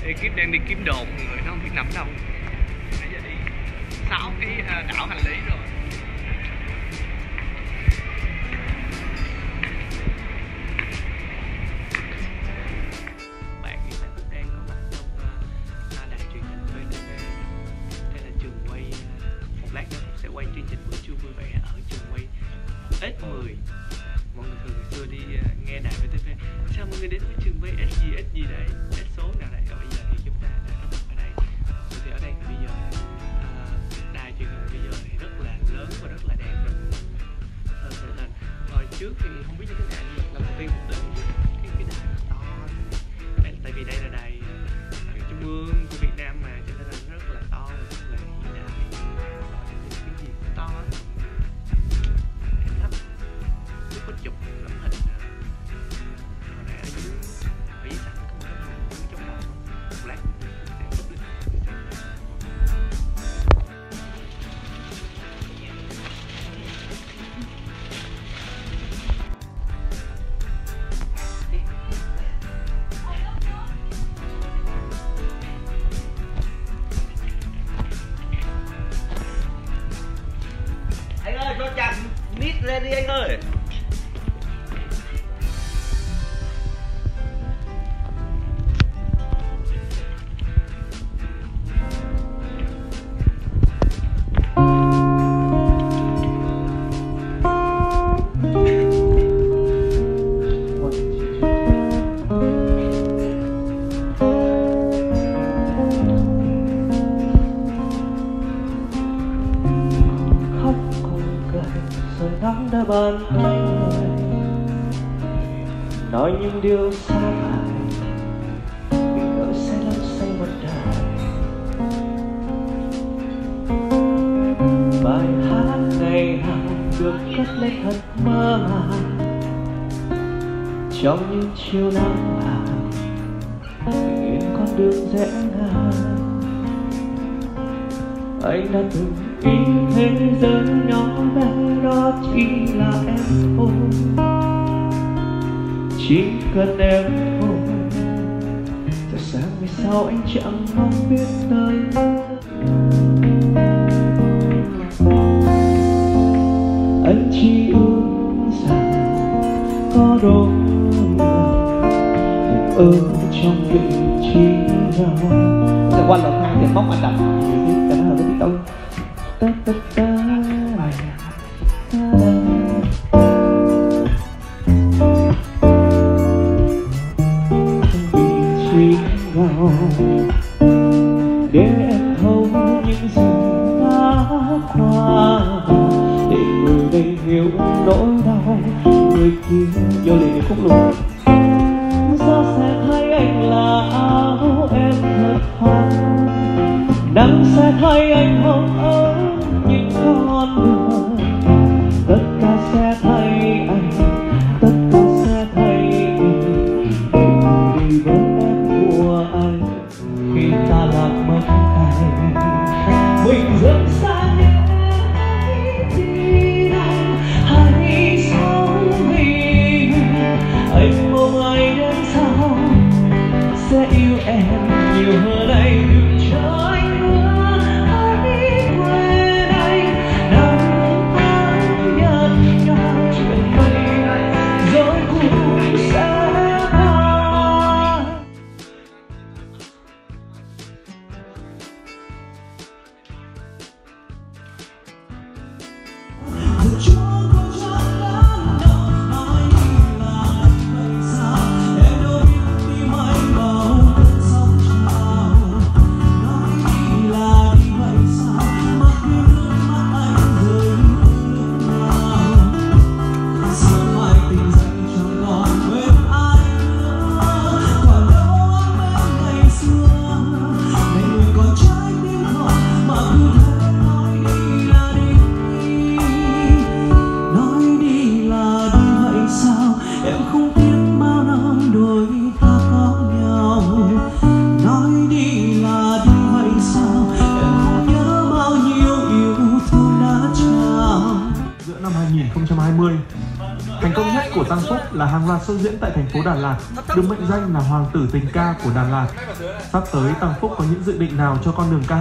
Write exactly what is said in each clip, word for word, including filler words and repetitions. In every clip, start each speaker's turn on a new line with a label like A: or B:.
A: Ekip đang đi kiếm đồn, người nó không biết nằm đâu. Nãy giờ đi sáu cái đảo hành lý rồi. Bạn hiện tại đang có mặt trong đài truyền hình vê tê vê. Đây là trường quay, một lát nữa sẽ quay chương trình buổi trưa vui vẻ ở trường quay ét mười. Mọi người thường xưa đi nghe đài vê tê vê, sao mọi người đến với trường quay S gì S gì đây, S số nào đây, và bây giờ thì chúng ta đã có mặt ở đây. Thì ở đây thì bây giờ uh, đài truyền hình bây giờ thì rất là lớn và rất là đẹp rồi. Uh, nên hồi trước thì không biết như thế nào, nhưng mà lần đầu tiên mình đến cái cái đài rất to. Đây, tại vì đây là đài uh, trung ương của Việt Nam mà, cho nên là nó rất là to và rất là hiện đại. Cái gì cũng to lắm. Em lắm. Lúc có chụp tấm hình hồi nãy ở dưới ở dưới sảnh có một cái hình trong đó. Một lát sẽ chụp lên.
B: Anh ơi, cho chặt nít lên đi anh ơi.
C: Nắng đã ban hai người nói những điều xa lạ vì nỗi say lắm say một đời. Bài hát ngày nào được cất lên thật mơ màng trong những chiều nắng vàng nhìn con đường rẽ ngang. Anh đã từng nghĩ thế giới nhỏ bé đó chỉ là em thôi, chỉ cần em thôi. Giờ sáng vì sao anh chẳng mong biết tới. Anh chỉ ước rằng có đôi người ở trong vị trí nào.
B: Sẽ quan là hai tiền móc anh đặt cái đó là cái đâu
C: Ta ta ta để em thấu những gì đã qua, để người đây hiểu nỗi đau người kia.
B: vô liền khúc luôn.
C: Gió sẽ thấy anh là áo em thật hoang, nắng sẽ thấy anh hồng ở những con đường. Tất cả sẽ thấy anh, tất cả sẽ thấy anh, đi với em của anh khi ta lạc mất anh. Mình dẫm xa nhé đi anh, hãy sống vì anh mong anh đến sau sẽ yêu em nhiều hơn anh. Đừng cho anh nữa, hãy quên anh. Năm tháng nhạt nhòa chuyện này rồi cũng sẽ qua.
D: là hàng loạt show diễn tại thành phố Đà Lạt, được mệnh danh là hoàng tử tình ca của Đà Lạt. Sắp tới Tăng Phúc có những dự định nào cho con đường ca?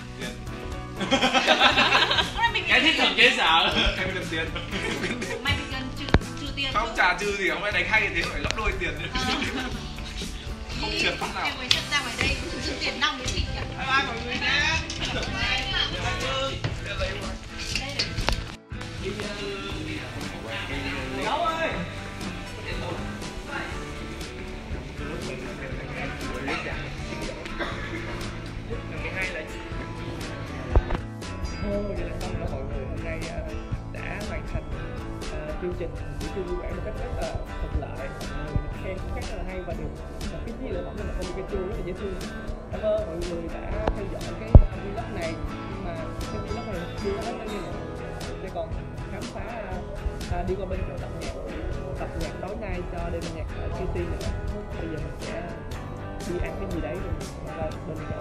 A: Cái thiết thực dễ sợ.
E: Em cần tiền.
F: Mày bị cần trừ, trừ tiền.
E: Không trả trừ gì, không ai đánh hay thế phải gấp đôi tiền. Không trượt phát nào.
F: Em mới trượt ra ngoài đây trừ tiền năm với chị nhỉ.
E: Bye bye mọi người nhé.
A: Đâu ơi. Hello, vậy là xong rồi mọi người, hôm nay uh, đã hoàn thành uh, chương trình buổi trưa vui vẻ một cách rất là thuận lợi, mọi người được khen rất là hay và được và cái gì là mọi người là con Pikachu rất là dễ thương. Cảm ơn mọi người đã theo dõi cái vlog này, nhưng mà cái vlog này chưa hết đâu nha mọi người, sẽ còn khám phá uh, đi qua bên chỗ tập nhạc tập nhạc tối nay cho đêm nhạc ở City nữa. Bây giờ mình sẽ đi ăn cái gì đấy rồi mình bên